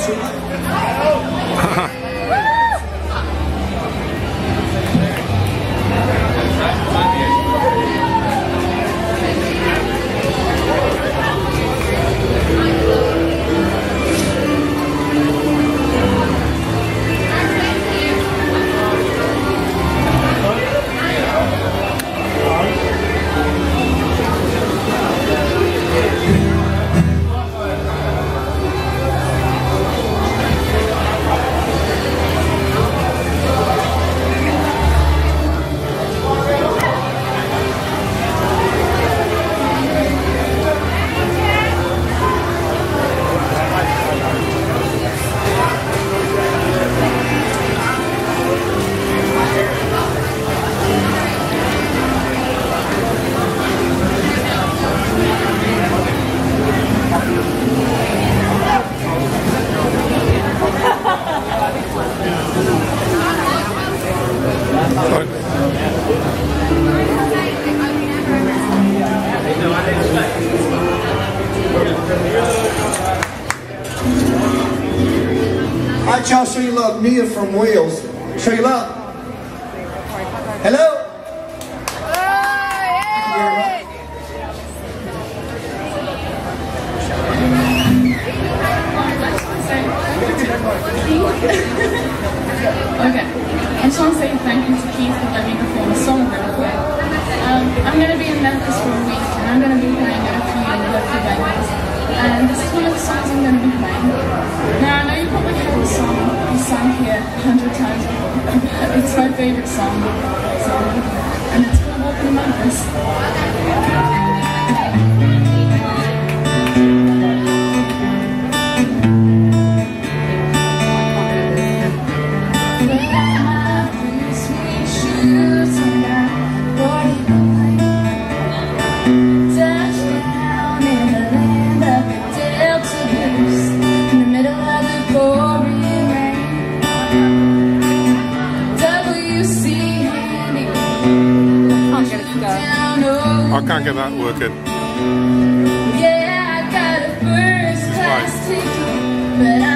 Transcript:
Alright, y'all, show you love. Mia from Wales. Show you love. Hello? Okay, I just want to say thank you to Keith for letting me perform a song real quick. I'm going to be in Memphis for a week and I'm going to be playing at a few local venues. And this is one of the songs I'm going to be playing. Now I know you probably heard the song you sang here 100 times before. It's my favourite song. And it's called Walking in Memphis. I can't get that working. Yeah, I got a first class ticket, but